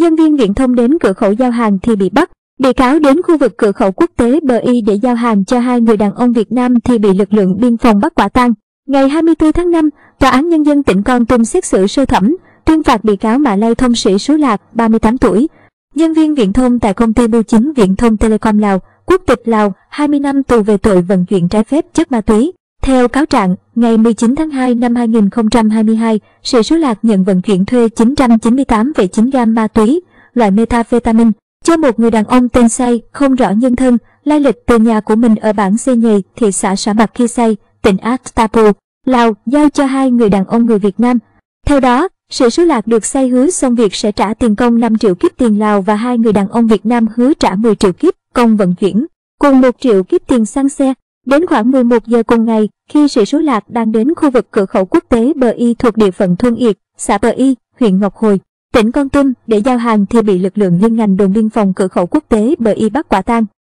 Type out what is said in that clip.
nhân viên viễn thông đến cửa khẩu giao hàng thì bị bắt. Bị cáo đến khu vực cửa khẩu quốc tế Bờ Y để giao hàng cho 2 người đàn ông Việt Nam thì bị lực lượng biên phòng bắt quả tang. Ngày 24 tháng 5, Tòa án Nhân dân tỉnh Kon Tum xét xử sơ thẩm, tuyên phạt bị cáo Mạ Lây Thông Sĩ Sú Lạc, 38 tuổi, nhân viên viễn thông tại công ty Bưu chính Viễn thông Telecom Lào, quốc tịch Lào, 20 năm tù về tội vận chuyển trái phép chất ma túy. Theo cáo trạng, ngày 19 tháng 2 năm 2022, Sĩ Sú Lạc nhận vận chuyển thuê 998,9 gam ma túy, loại methamphetamine, cho một người đàn ông tên Say, không rõ nhân thân, lai lịch từ nhà của mình ở bản Xê Nhầy, thị xã Sa Mạc Khi Say, tỉnh Atapu, Lào, giao cho 2 người đàn ông người Việt Nam. Theo đó, Sĩ Sú Lạc được Say hứa xong việc sẽ trả tiền công 5 triệu kíp tiền Lào và 2 người đàn ông Việt Nam hứa trả 10 triệu kíp công vận chuyển, cùng 1 triệu kíp tiền xăng xe. Đến khoảng 11 giờ cùng ngày, khi Sĩ Sú Lạc đang đến khu vực cửa khẩu quốc tế Bờ Y thuộc địa phận thôn Yệt, xã Bờ Y, huyện Ngọc Hồi, tỉnh Kon Tum để giao hàng thì bị lực lượng liên ngành đồn biên phòng cửa khẩu quốc tế Bờ Y bắt quả tang.